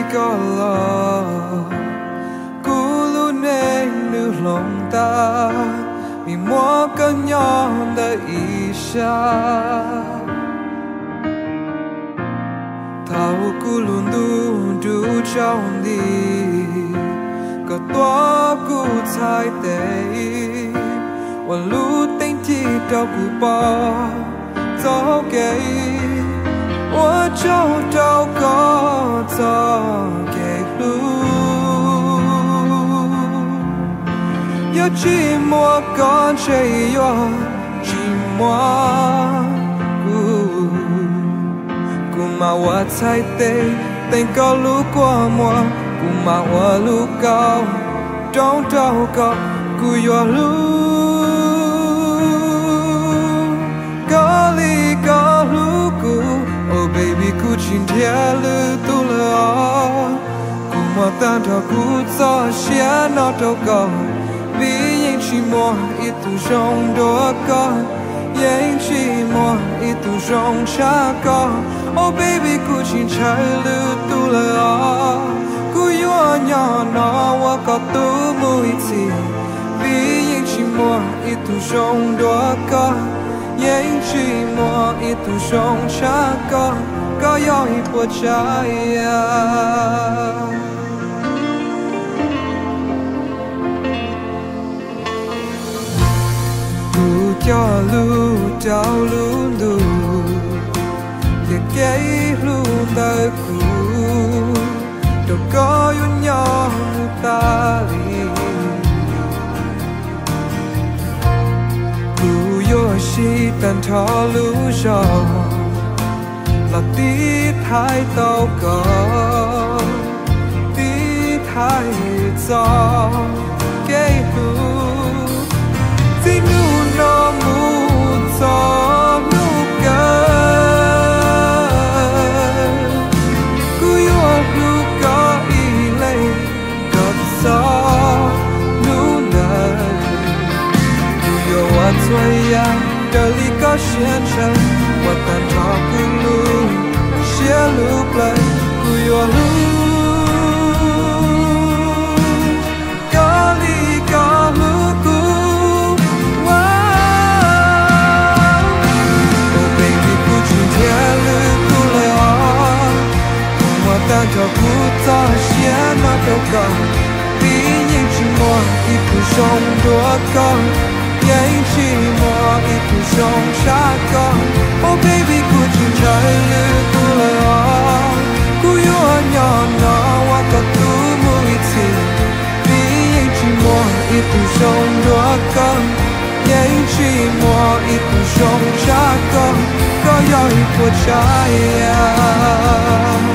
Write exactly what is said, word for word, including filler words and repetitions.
có lo cú lu nên nữ lòng ta vì mua có nhỏ đã isha thao cú luôn du du trong đi có toa cú thay tệ và lu tinh chi đâu cú bỏ gió kề我找到个早给路，有寂寞感觉有寂寞，故故嘛我猜对，等高路过我，故嘛我路高，找到个故有路，高里高路故。Oh baby, ku cinta lu tu la, ku mau tanda ku so sia na to go. Vì những chỉ mua ít tu trong đó có, những chỉ mua ít tu trong cha có. Oh baby, ku cinta lu tu la, ku yo nhỏ nó wa có tu mùi chi. Vì những chỉ mua ít tu trong đó có. Những chỉ mua ít tu trong cha có có yêu ít của cha lu cho lu cho lu lu để cái lu tới cu đâu có yêu nhau ta đi chỉ tận thọ lưu cho là tí thái tao có tí thái cho cái hú tí nu nó mu cho nu cơ cứ yêu lu có ý lấy gặp gió nu nở cứ yêu ở tuổi anh đời lý có xuyên chân và tàn thọ cú lu xia lu play cú yo lu có lý có lu cú oh baby cú chung thia lu cú lệ o và tàn thọ cú cho xia nó đâu có vì những chuyện mua ít cú sống đua con những chỉ mua ít tu trong cha con. Oh baby, cú chung trái lư cú lệ o, cú yêu nhỏ nó wa có tu mùi chi. Vì những chỉ mua ít tu trong đua con, những chỉ mua ít tu trong cha con, có yêu ít của cha.